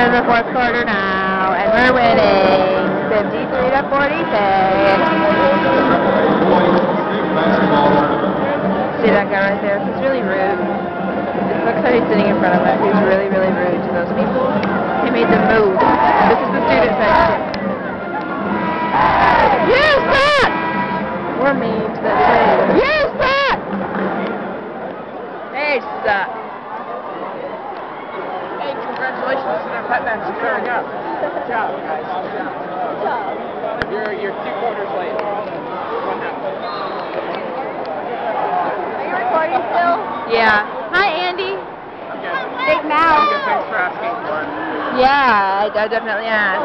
in the fourth quarter now, and we're winning 53-46. See that guy right there? He's really rude. It looks like he's sitting in front of us. He's really, really rude to those people. He made them move. This is the student section. Yes, that! We're mean to that kid. Yes, that! Hey, stop. Hey, congratulations to the pet match clearing up. Good job, guys. Good job. You're 2 quarters late. One half. Are you recording still? Yeah. Hi, Andy. I'm good. Big mouth. I'm good. Thanks for asking. Yeah, I definitely am.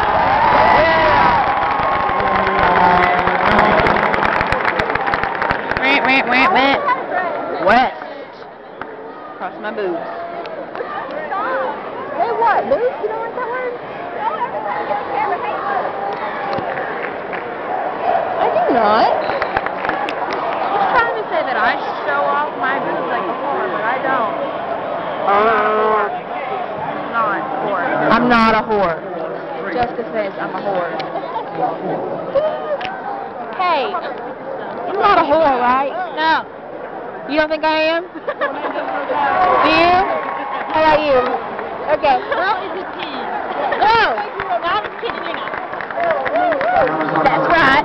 West. Cross my boobs. Hey, what? Boobs? You don't like that word? No, everybody get the camera. Hey, look. I do not. He's trying to say that I show off my boobs like a whore, but I don't. I'm not a whore. Jessica says I'm a whore. Hey, I'm not a whore, right? No. You don't think I am? Do you? How about you? Okay. Girl is a teen. No. Not a kid, you know. That's right.